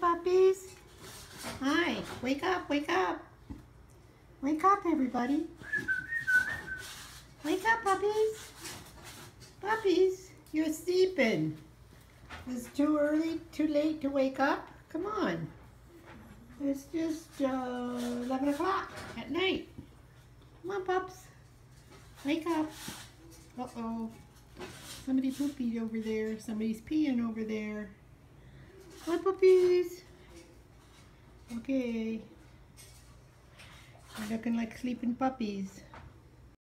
puppies. Hi, wake up, wake up. Wake up, everybody. Wake up, puppies. Puppies, you're sleeping. It's too early, too late to wake up. Come on. It's just 11 o'clock at night. Come on, pups. Wake up. Uh-oh. Somebody pooped over there. Somebody's peeing over there. Hi, puppies. Okay. They're looking like sleeping puppies.